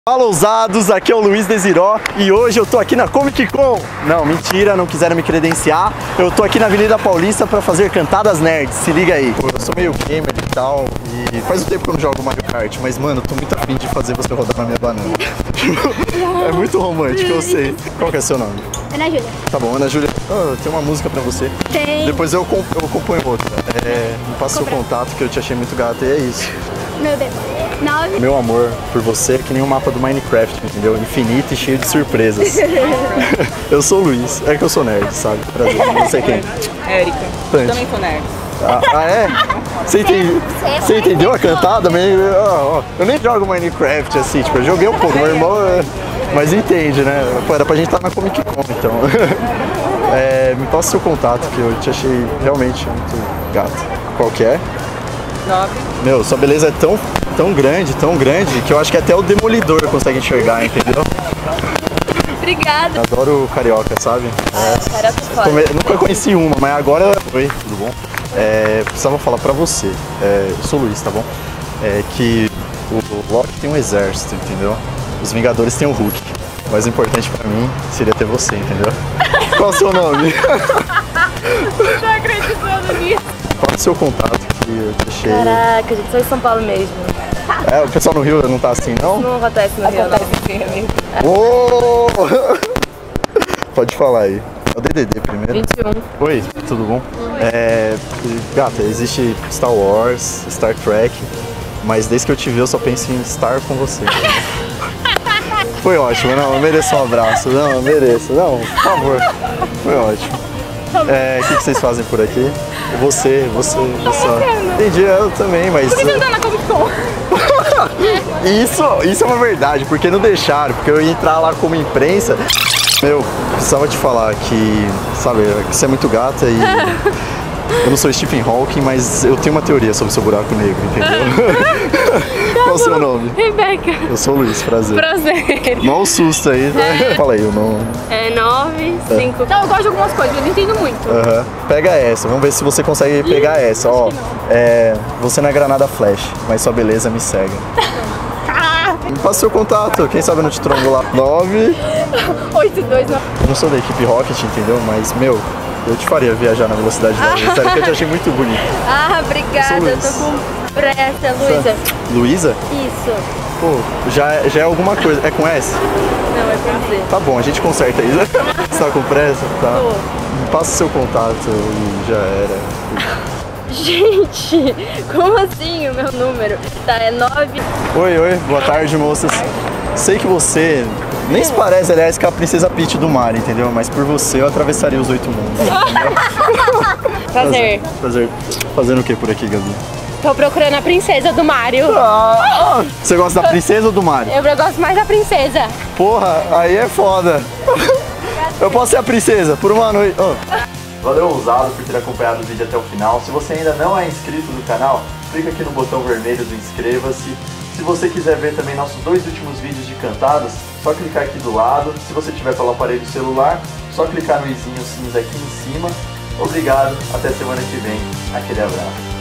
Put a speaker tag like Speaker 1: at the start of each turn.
Speaker 1: Fala, ousados, aqui é o Luiz Desiró e hoje eu tô aqui na Comic Con. Não, mentira, não quiseram me credenciar. Eu tô aqui na Avenida Paulista pra fazer cantadas nerds, se liga aí. Eu sou meio gamer e tal, e faz um tempo que eu não jogo Mario Kart, mas mano, eu tô muito afim de fazer você rodar na minha banana. É muito romântico, eu sei. Qual que é seu nome?
Speaker 2: Ana Júlia.
Speaker 1: Tá bom, Ana Júlia, tem uma música pra você.
Speaker 2: Tem.
Speaker 1: Depois eu componho outra. Me passa seu contato que eu te achei muito gato e é isso.
Speaker 2: Meu Deus. 9.
Speaker 1: Meu amor por você é que nem um mapa do Minecraft, entendeu? Infinito e cheio de surpresas. Eu sou o Luiz, é que eu sou nerd, sabe? Prazer. Você é quem?
Speaker 3: Érica.
Speaker 1: Tante.
Speaker 3: Também sou nerd.
Speaker 1: Ah, é? Você entendeu a cantada? Eu nem jogo Minecraft assim, tipo, eu joguei um pouco, meu irmão, mas entende, né? Pô, era pra gente estar na Comic Con, então. Me passa seu contato, que eu te achei realmente muito gato. Qual que é?
Speaker 3: 9.
Speaker 1: Meu, sua beleza é tão grande, que eu acho que até o Demolidor consegue enxergar, entendeu?
Speaker 2: Obrigada.
Speaker 1: Adoro carioca, sabe?
Speaker 2: Carioca foda.
Speaker 1: Nunca conheci uma, mas agora... Oi, tudo bom? Precisava falar pra você, eu sou o Luiz, tá bom? Que o Loki tem um exército, entendeu? Os Vingadores têm o Hulk. O mais importante pra mim seria ter você, entendeu? Qual é o seu nome?
Speaker 2: Não tô acreditando nisso.
Speaker 1: Qual é o seu contato que eu te achei?
Speaker 4: Caraca, gente, só em São Paulo mesmo.
Speaker 1: O pessoal no Rio não tá assim, não?
Speaker 4: Não acontece no Rio,
Speaker 3: Acontece sim, amigo.
Speaker 1: Uou! Pode falar aí. É o DDD primeiro.
Speaker 4: 21.
Speaker 1: Oi, tudo bom? Gata, existe Star Wars, Star Trek, mas desde que eu te vi eu só penso em estar com você. Foi ótimo, não, eu mereço um abraço, não, eu mereço, não, por favor, foi ótimo. O que vocês fazem por aqui? Você. Entendi, eu também, mas...
Speaker 2: Por que você tá na Comic Con?
Speaker 1: Isso é uma verdade, porque não deixaram, porque eu ia entrar lá como imprensa. Eu precisava te falar que, sabe, você é muito gata e eu não sou Stephen Hawking, mas eu tenho uma teoria sobre o seu buraco negro, entendeu? Qual é o seu nome?
Speaker 2: Rebeca.
Speaker 1: Eu sou o Luiz, prazer.
Speaker 2: Prazer.
Speaker 1: Não um susto aí, né? Fala aí o nome.
Speaker 2: É 9, 5. Não, eu gosto de algumas coisas, eu não entendo muito.
Speaker 1: Pega essa, vamos ver se você consegue pegar essa, ó. Você não é granada flash, mas sua beleza me cega. Me passa seu contato, quem sabe eu não te trombo lá. 9.
Speaker 2: 8, 2, 9.
Speaker 1: Eu não sou da equipe Rocket, entendeu? Mas, meu, eu te faria viajar na velocidade da luz. Sério que eu te achei muito bonito.
Speaker 2: Obrigada, eu tô com pressa, Luísa.
Speaker 1: Luísa?
Speaker 2: Isso.
Speaker 1: Pô, já é alguma coisa. É com S?
Speaker 2: Não, é com Z.
Speaker 1: Tá bom, a gente conserta isso. Você tá com pressa? Tá. Me passa seu contato e já era.
Speaker 2: Gente, como assim o meu número? Tá, é 9.
Speaker 1: Oi, boa tarde, moças. Sei que você nem se parece, aliás, com a Princesa Peach do mar, entendeu? Mas por você eu atravessaria os 8 mundos.
Speaker 2: Prazer.
Speaker 1: Prazer. Fazendo o que por aqui, Gabi?
Speaker 2: Tô procurando a princesa do Mario.
Speaker 1: Você gosta da princesa ou do Mario?
Speaker 2: Eu gosto mais da princesa.
Speaker 1: Porra, aí é foda. Eu posso ser a princesa por uma noite. Valeu, ousado, por ter acompanhado o vídeo até o final. Se você ainda não é inscrito no canal, clica aqui no botão vermelho do inscreva-se. Se você quiser ver também nossos 2 últimos vídeos de cantadas, só clicar aqui do lado. Se você tiver pelo aparelho celular, só clicar no izinho cinza aqui em cima. Obrigado, até semana que vem. Aquele abraço.